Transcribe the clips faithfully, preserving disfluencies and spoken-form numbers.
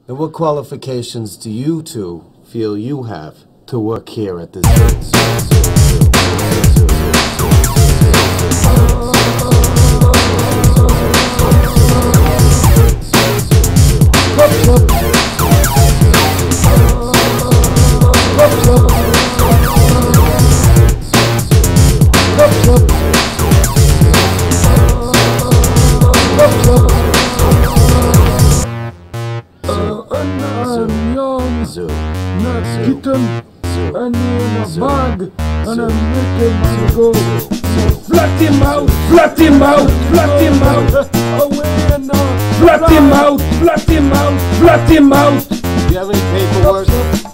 And what qualifications do you two feel you have to work here at this place? Kitten, and in a bag, and I'm making him go. Flat him out, flat him out, flat him out. Away and out. Flat him out, flat him out, flat him out. Do you have any paperwork?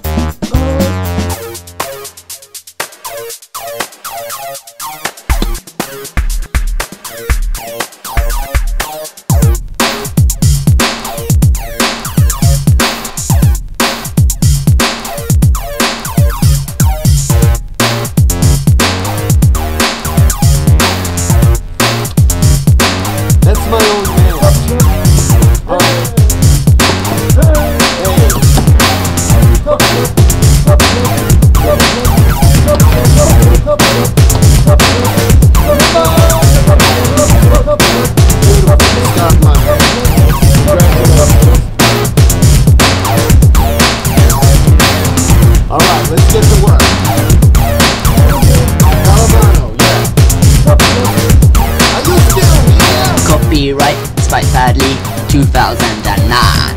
That's my own man. Right. Stop my All right, let's get to work. Calamano, yeah. Are you still here? Copyright by Padley two thousand nine.